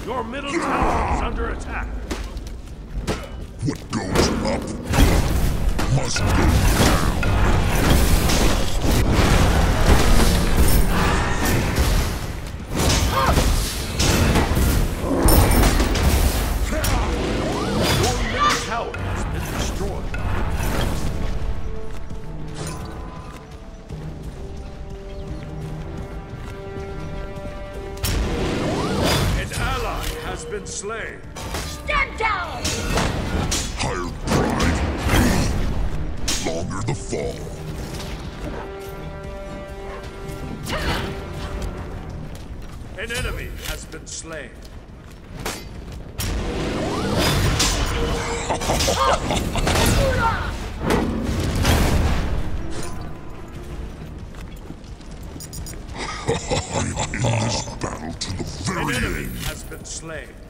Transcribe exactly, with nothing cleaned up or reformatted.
Your middle tower is under attack. What goes up must go down. Your middle tower has been destroyed. An ally has been slain. Stand down! Higher pride, longer the fall. An enemy has been slain. I am in this battle to the An very enemy end. has been slain.